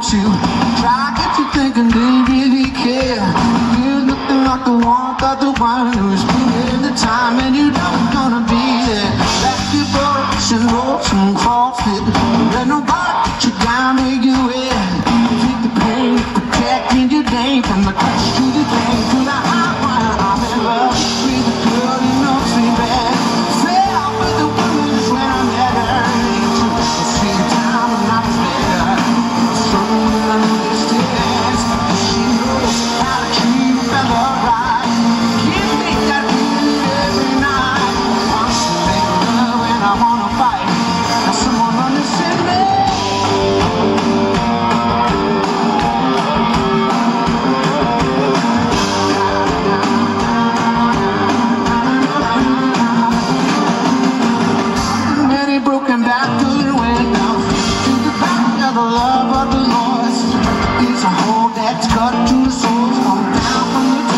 to try to get you thinking they really care. You're looking like the warmth of the one who's been the time, and you know it's gonna be there. Basketballs and ropes and CrossFit, let nobody put you down where you at. Take the pain, protecting your name from the crash to the pain, to the high wire. I'm in love with a girl you know so bad. Fell with the woman when I met her. The same time and I was there. So understands, she knows how to treat a fella right. Can't make that feeling every night. I'm so thinking when I wanna fight. Now someone understand me. Many broken back to the window, to the back of the love of the lost. It's a hole that's cut to the soul, come down from the